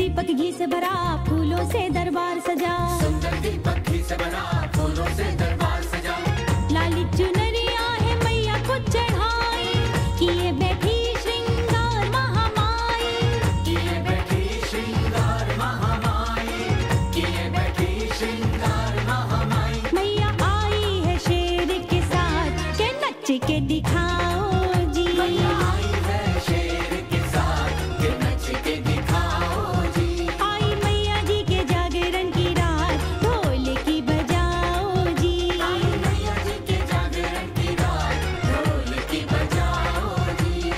दीपक घी से भरा, फूलों से दरबार सजा। सुंदर दीपक घी से भरा, फूलों से दरबार सजा। लाली चुनरिया है मैया को चढ़ाई, किए बैठी श्रृंगार महामाई। किए बैठी श्रृंगार महामाई, किए बैठी श्रृंगार महामाई। मैया आई है शेर के साथ, के नच के दिखाओ जी। मैया आई है शेर के साथ, के नच के दिखाओ जी। आई मैया जी के जागरण की रात, ढोल की बजाओ जी। आई मैया जी के जागरण की रात, ढोल की बजाओ जी।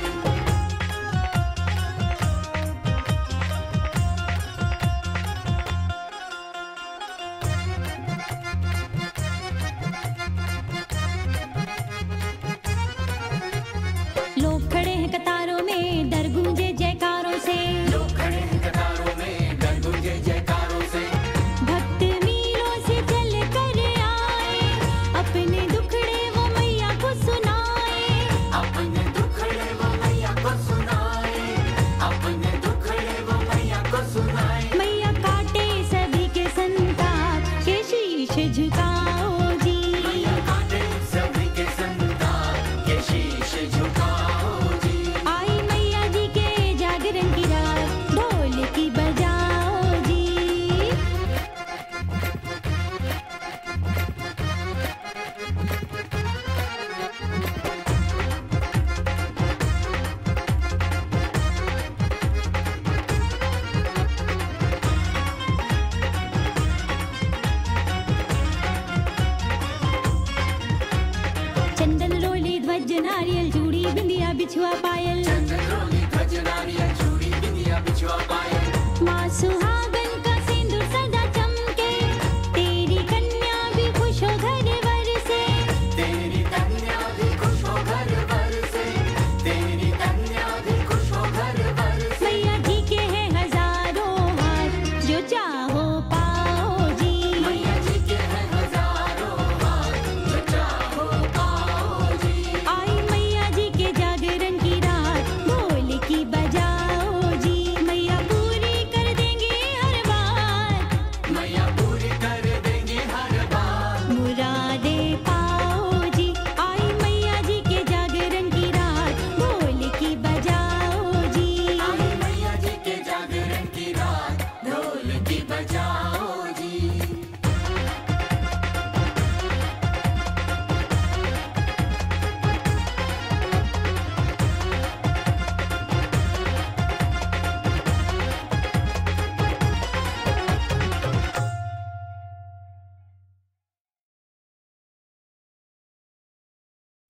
लोग खड़े हैं कतारों में, डर गूंजे जयकारों से। लोग खड़े हैं कतारों में, डर गूंजे जयकारों से। भक्त मीलों से चल कर आए, अपने दुखड़े वो मैया को सुनाए। अपने दुखड़े वो मैया को सुनाए, अपने दुखड़े वो मैया को सुनाए। मैया काटे सभी के संताप, के शीश झुकाओ जी। मैया काटे सभी के संताप, के शीश झुकाओ जी। आई मैया जी के जागरण की रात, ढोल की बजाओ जी। चंदन रोली ध्वज नारियल चूड़ी बिंदिया बिछुआ पायल। चंदन रोली ध्वज नारियल चूड़ी बिंदिया बिछुआ पायल। माँ